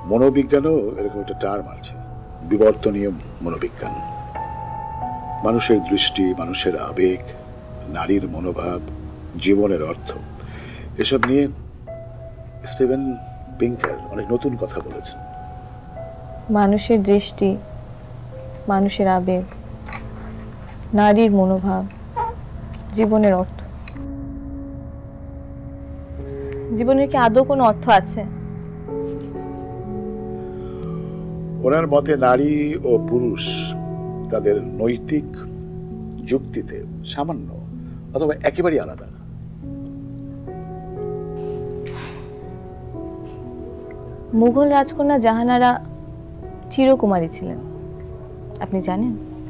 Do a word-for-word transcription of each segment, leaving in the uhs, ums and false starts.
মনোবিজ্ঞানও এরকম একটা টার্ম আছে, বিবর্তনীয় মনোবিজ্ঞান। মানুষের দৃষ্টি, মানুষের আবেগ, নারীর মনোভাব, জীবনের অর্থ, এসব নিয়ে স্টিভেন পিঙ্কার অনেক নতুন কথা বলেছেন। মানুষের দৃষ্টি, মানুষের আবেগ, নারীর মনোভাব, জীবনের অর্থ। জীবনের কি আদৌ কোনো অর্থ আছে? ওনার মতে নারী ও পুরুষ তাদের নৈতিক যুক্তিতে সামান্য অথবা একেবারেই আলাদা। মুঘল রাজকন্যা জাহানারা চিরকুমারী ছিলেন, আপনি জানেন?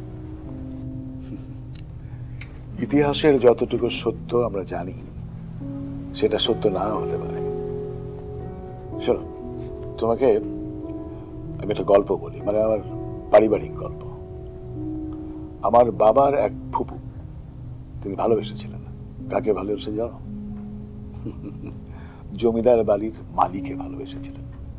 ইতিহাসের যতটুকু সত্য আমরা জানি সেটা সত্য নাও হতে পারে। শোনো, তোমাকে আমি একটা গল্প বলি, মানে আমার পারিবারিক গল্প। আমার বাবার এক ফুপু, তিনি ভালোবেসেছিলেন। কাকে ভালোবেসে জানো? জমিদার বাড়ির মালিকে ভালোবেসেছিলেন।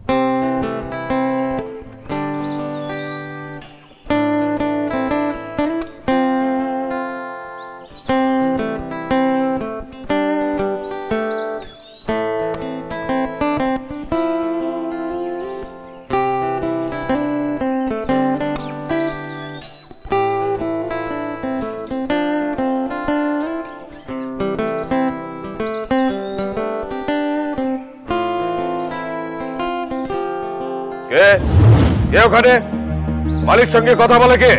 কে ওখানে? মালিক সঙ্গে কথা বলে কে?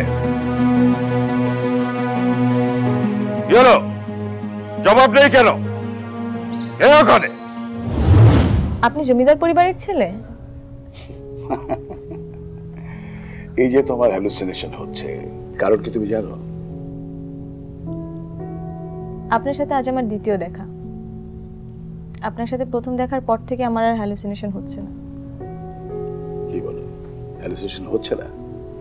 কি হলো? জবাব নেই কেন? কে ওখানে? আপনি জমিদার পরিবারের ছেলে? এই যে তোমার হ্যালুসিনেশন হচ্ছে, কারণ কি তুমি জানো? আপনার সাথে আজ আমার দ্বিতীয় দেখা। আপনার সাথে প্রথম দেখার পর থেকে আমার আর হ্যালুসিনেশন হচ্ছে না। কি বলো, হ্যালুসিনেশন হচ্ছে না?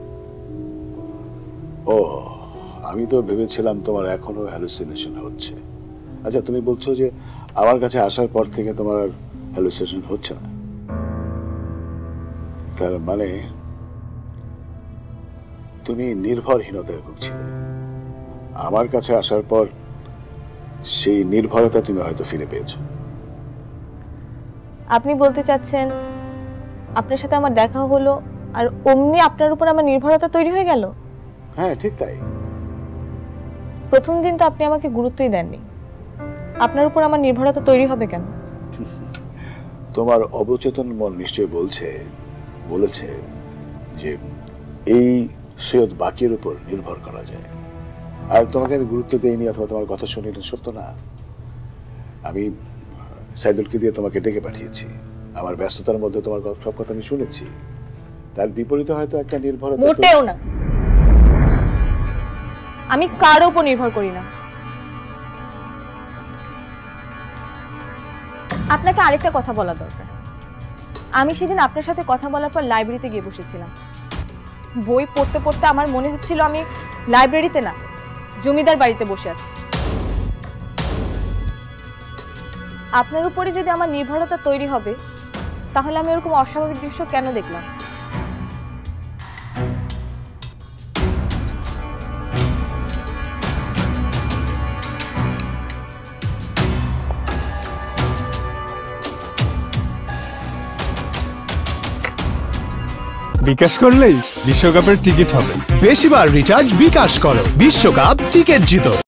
ও, আমি তো ভেবেছিলাম তোমার এখনো হ্যালুসিনেশন হচ্ছে। আচ্ছা, তুমি বলছো যে আমার কাছে আসার পর থেকে তোমার আর হ্যালুসিনেশন হচ্ছে না, তার মানে তুমি নির্ভরহীনতায় ভুগছিলে। আমার কাছে আসার পর সেই নির্ভরতা তুমি হয়তো ফিরে পেয়েছো। আপনি বলতে চাচ্ছেন আপনার সাথে আমার দেখা হলো আর অমনি আপনার উপর আমার নির্ভরতা তৈরি হয়ে গেল? হ্যাঁ, ঠিক তাই। প্রথম দিন তো আপনি আমাকে গুরুত্বই দেননি, আপনার উপর আমার নির্ভরতা তৈরি হবে কেন? তোমার অবচেতন মন নিশ্চয় বলছে বলেছে যে এই সৈয়দ বাকির উপর নির্ভর করা যায়, আর তোমাকে আমি গুরুত্ব দেইনি অথবা তোমার কথা শুনি, এটা সত্য না। আমি সাইদুলকে দিয়ে তোমাকে ডেকে পাঠিয়েছি, আমার ব্যস্ততার মধ্যে তোমার সব কথা আমি শুনেছি। তার বিপরীতে হয়তো একটা নির্ভরতা। মোটেও না, আমি কারো উপর নির্ভর করি না। আপনাকে আরেকটা কথা বলা দরকার। আমি সেদিন আপনার সাথে কথা বলার পর লাইব্রেরিতে গিয়ে বসেছিলাম। বই পড়তে পড়তে আমার মনে হচ্ছিল আমি লাইব্রেরিতে না, জমিদার বাড়িতে বসে আছি। আপনার উপরে যদি আমার নির্ভরতা তৈরি হবে, তাহলে আমি এরকম অস্বাভাবিক দৃশ্য কেন দেখলাম? বিকাশ করলেই বিশ্বকাপের টিকিট হবে। বেশিবার রিচার্জ বিকাশ করো, বিশ্বকাপ টিকিট জিতো।